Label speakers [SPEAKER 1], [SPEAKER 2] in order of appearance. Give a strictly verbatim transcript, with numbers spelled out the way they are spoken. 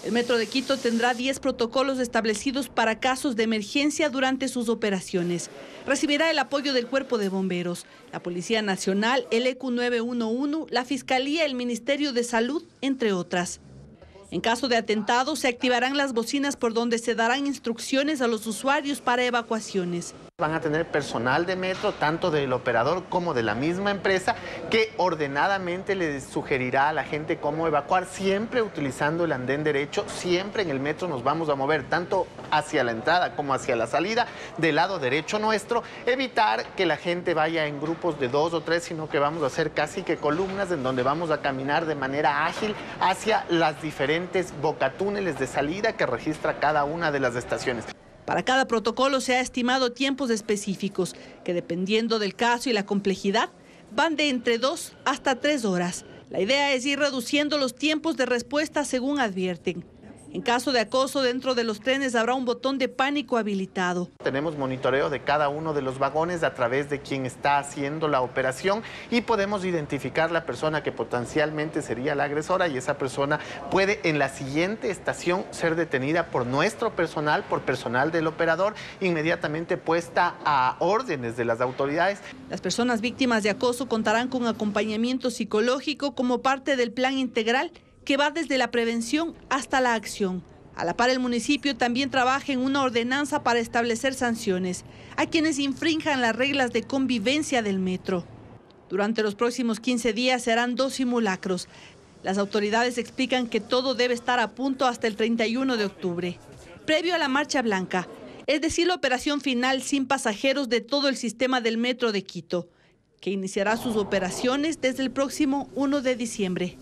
[SPEAKER 1] El Metro de Quito tendrá diez protocolos establecidos para casos de emergencia durante sus operaciones. Recibirá el apoyo del Cuerpo de Bomberos, la Policía Nacional, el E Q nueve uno uno, la Fiscalía, el Ministerio de Salud, entre otras. En caso de atentado, se activarán las bocinas por donde se darán instrucciones a los usuarios para evacuaciones.
[SPEAKER 2] Van a tener personal de metro, tanto del operador como de la misma empresa, que ordenadamente les sugerirá a la gente cómo evacuar, siempre utilizando el andén derecho. Siempre en el metro nos vamos a mover tanto hacia la entrada como hacia la salida del lado derecho nuestro. Evitar que la gente vaya en grupos de dos o tres, sino que vamos a hacer casi que columnas en donde vamos a caminar de manera ágil hacia las diferentes bocatúneles de salida que registra cada una de las estaciones.
[SPEAKER 1] Para cada protocolo se ha estimado tiempos específicos que, dependiendo del caso y la complejidad, van de entre dos hasta tres horas. La idea es ir reduciendo los tiempos de respuesta según advierten. En caso de acoso dentro de los trenes habrá un botón de pánico habilitado.
[SPEAKER 2] Tenemos monitoreo de cada uno de los vagones a través de quien está haciendo la operación y podemos identificar la persona que potencialmente sería la agresora, y esa persona puede en la siguiente estación ser detenida por nuestro personal, por personal del operador, inmediatamente puesta a órdenes de las autoridades.
[SPEAKER 1] Las personas víctimas de acoso contarán con acompañamiento psicológico como parte del plan integral que va desde la prevención hasta la acción. A la par, el municipio también trabaja en una ordenanza para establecer sanciones a quienes infrinjan las reglas de convivencia del metro. Durante los próximos quince días se harán dos simulacros. Las autoridades explican que todo debe estar a punto hasta el treinta y uno de octubre, previo a la Marcha Blanca, es decir, la operación final sin pasajeros de todo el sistema del Metro de Quito, que iniciará sus operaciones desde el próximo uno de diciembre.